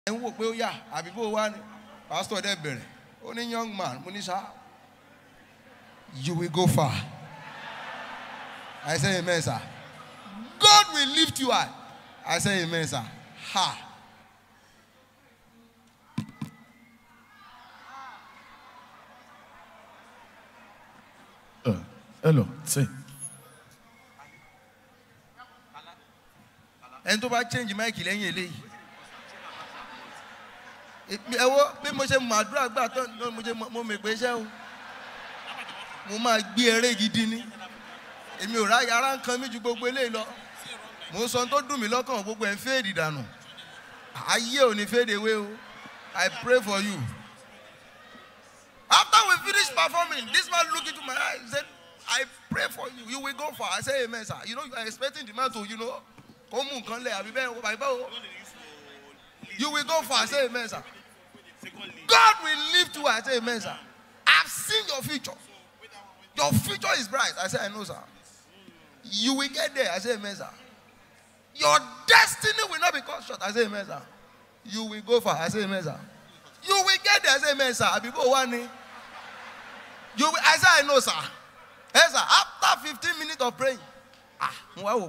ń wò pé ó yà àbí bó wá ní pastor dẹ̀ bẹ̀rẹ̀ ó ní young man mo ní sá you will go far. I say amen sir. God will lift you high. I say amen sir. Ha. Hello, say. Ẹni tó bá change mic lẹ́yìn eléyìí. Ẹ wo bí mo ṣe mọ àdúrà gbà tó mo mọ̀ pé iṣẹ́ o. Mo máa gbé eré gidi ni. Èmi ò ráyà ara nǹkan mi ju gbogbo eléyìí lọ. Mo sọ tó dùn mí lọ́kàn gbogbo ẹ̀ ń fèdì dànù. Ayé ò ní fade away o. I pray for you. After we finish performing, this man looked into my eyes and said, I pray for you. You will go far. I say amen, sir. You know, you are expecting the man to, you know, you will go far. I say amen, sir. God will lift you. I say amen, sir. I've seen your future. Your future is bright. I say, I know, sir. You will get there. I say amen, sir. Your destiny will not be cut short. I say amen, sir. You will go far. I say amen, sir. You will get there. I say amen, sir. I be go one. You will, I say I know, sir. Yes, sir. After 15 minutes of praying, you know,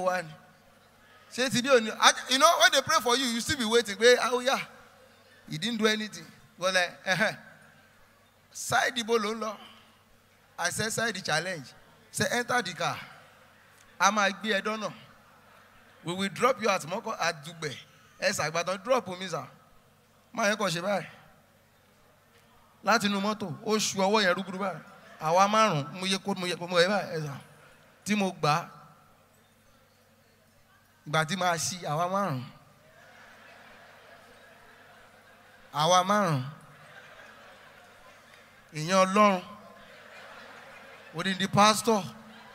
when they pray for you, you still be waiting. Oh, yeah. He didn't do anything. Well, like, side the ball. I said, side the challenge. Say, enter the car. I might be, I don't know. We will drop you at Moko at Dubai. Yes, sir, but don't drop me, sir. My uncle, she buy. Láti inú mọ́tò, ó ṣu ọwọ́ yẹn rúgúrú báyìí. Àwa márùn-ún, mo yẹ báyìí, ẹ̀sà. Tí mo gbà, ìgbà tí máa ṣí, àwa márùn-ún. Àwa márùn-ún. Ìyẹn Ọlọ́run. Odindi pastor.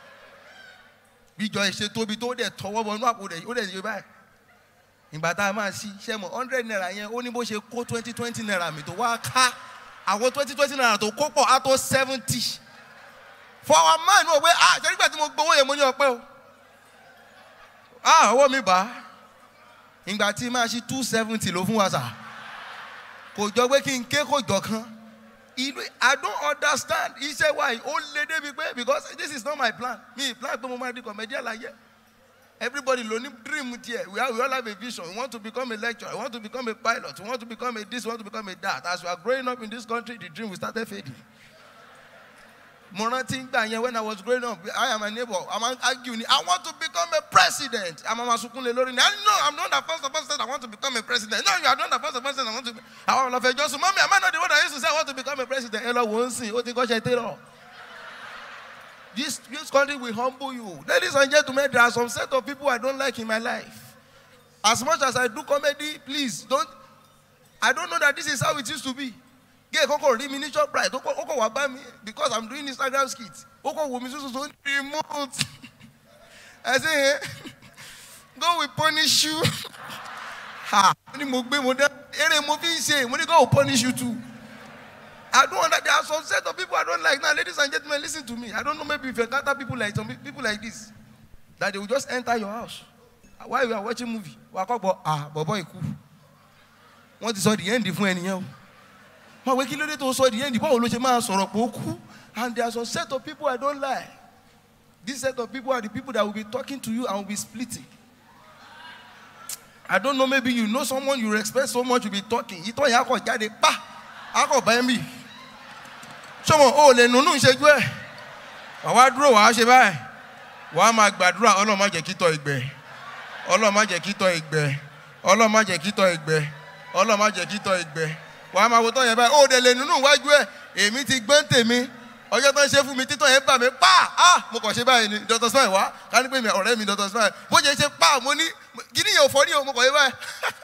Bí ìjọ ìṣe tóbi tó dẹ̀ tọwọ́ bọ̀ inú àpò rẹ̀, ó dẹ̀ ṣe báyìí. Ìgbà tá a máa ṣí, ṣe mọ̀ 100 naira yẹn, ó ní bó ṣe kó 20 naira mi tó wá ká. Àwọn 20 naira tó kó pọ̀ á tó 70. For our man, no way. Ṣé nígbà tí mo gbowó yẹn mo ní ọpẹ́ o. Ọwọ́ mi bá. Ìgbà tí máa ṣí 270 ló fún wa sà. Kò jọ pé kí n ké kò jọ kan. I don't understand. He said why? Only because this is not my plan. Me plan to be a comedian like yeah. Everybody learning dream here. We all have a vision. We want to become a lecturer. We want to become a pilot. We want to become a this. We want to become a that. As we are growing up in this country, the dream will start fading. When I was growing up, I am a neighbor. I'm arguing. I want to become a president. I'm a Masukunle Lori. No, I'm not the first person I want to become a president. No, you are not the first person I want to be. I want to just mommy, am I not the one that used to say I want to become a president? Hello, won't see. What you This country will humble you. Ladies and gentlemen, there are some set of people I don't like in my life. As much as I do comedy, please don't. I don't know that this is how it used to be. Because I'm doing Instagram skits. I say, God will punish you. God will punish you too. I don't understand. There are some set of people I don't like. Now, ladies and gentlemen, listen to me. I don't know, maybe if you encounter people like some people like this, that they will just enter your house. While you are watching a movie, what is all the end for any year? And there are some set of people I don't like. This set of people are the people that will be talking to you and will be splitting. I don't know, maybe you know someone you respect so much will be talking. You don't have to buy me. Someone, oh, le nunu ìṣẹ́jú ẹ̀. Wàá dúró wàá ṣe báyìí. Wàá máa gbàdúrà Ọlọ́run má jẹ́ kí tọ́ ìgbẹ́. Ọlọ́run má jẹ́ kí tọ́ ìgbẹ́. Ọlọ́run má jẹ́ kí tọ́ ìgbẹ́. Ọlọ́run má jẹ́ kí tọ́ ìgbẹ́. Wàá máa wo tọ́ yẹn báyìí. Ó de le nunu wájú ẹ̀. Èmi ti gbọ́n tèmi. Ọjọ́ tó ń ṣe fún mi títọ́ yẹn bà mí pa. Mo kàn ṣe báyìí ni Dr. Smile wá. Ká ní pé mi ọ̀rẹ́ mi Dr. Smile. Bó ṣe ṣe pa mo ní kí ni yẹn ò fọ́ ní o mo kàn ṣe báyìí.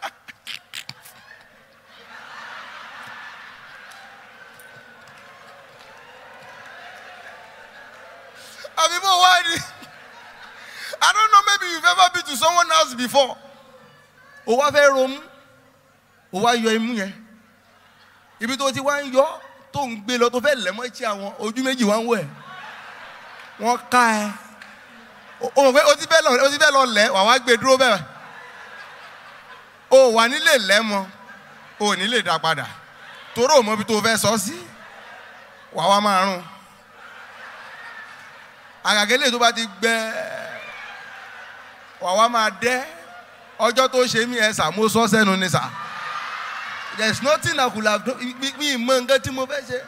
I don't know, maybe you've ever been to someone else before. O wa fẹ́ ronú. O wa yọ imú yẹn. Ibi tó ti wá ń yọ tó ń gbé lọ tó fẹ́ lẹ̀ mọ́ etí àwọn ojú méjì wá ń wẹ̀. Wọ́n ká ẹ. O mọ̀ pé o ti fẹ́ lọ lẹ̀ wà wá gbé dúró bẹ́ẹ̀. O wà nílé lẹ̀ mọ́. ò ní lè dá padà torí ò mọ bí tó fẹ́ sọ sí wàá wá máa rún àgàgẹ́lẹ̀ tó bá ti gbẹ wàá wá máa dẹ́ ọjọ́ tó ṣe mí ẹ sà mo sọ sẹ́nu ni sà there is nothing I could have done mi mọ nǹkan tí mo fẹ́ ṣe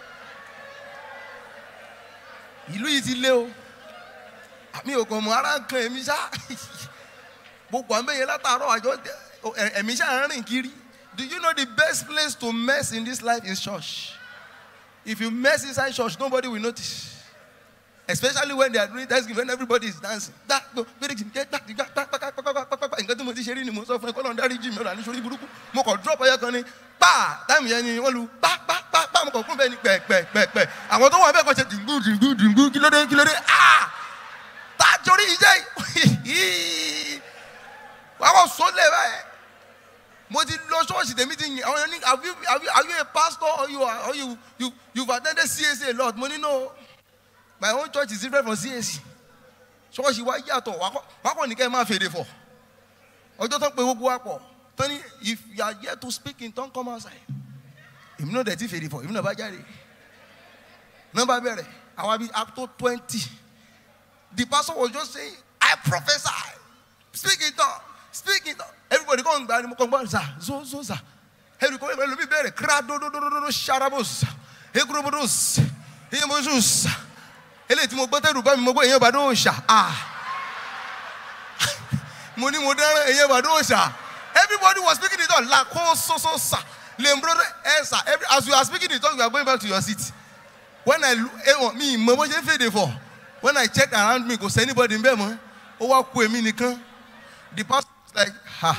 ìlú yìí ti lé o mi ò kàn mọ ara nǹkan èmi ṣá gbogbo àmì yẹn látàárọ̀ àjọ ẹ̀mí ṣá ń rìn kiri. Do you know the best place to mess in this life is church? If you mess inside church, nobody will notice. Especially when they are doing Thanksgiving, when everybody is dancing. Mo ti lọ church the meeting. Are you a pastor or you've attended CAC a lot? Money no. My own church is different from CAC. Church wa yàtọ̀. Wa ko ni ke ma fede for. Ọjọ́ ton pe gbogbo wa pọ̀. Tony, if you are here to speak in tongue, come outside. If you know that if fede for, if you know ba jare. Number bere. Our be up to 20. The pastor was just saying, I prophesy. Speak in tongue. Speak in tongue. Everybody come back, zo. Everybody be better. Crado, sharabos. Egrobos. Emosus. Eletimo butter, Ruba, Badosha. Money modern, Badosha. Everybody was speaking it on La Cososa. Lembro, Esa. As you are speaking it on, you are going back to your seat. When I look, me, Momo, when I check around me, because anybody in Bema, the pastor is like,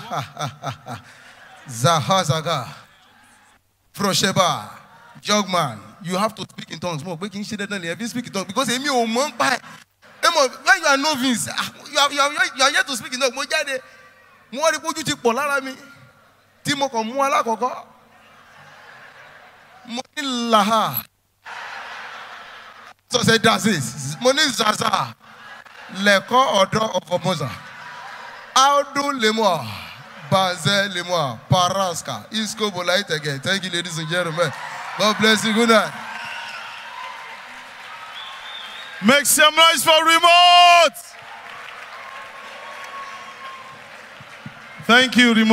Zahazaga, Frosheba, Jogman, you have to speak in tongues. Have you speak in tongues? Because when you are novice, you are yet to speak in tongues. So say that's it. Money Zaza. Leko order of Omoza. Audu Lemoa. Baze Lemoa. Paraska. Isko Bolite again. Thank you, ladies and gentlemen. God bless you. Good night. Make some noise for Remote. Thank you, Remote.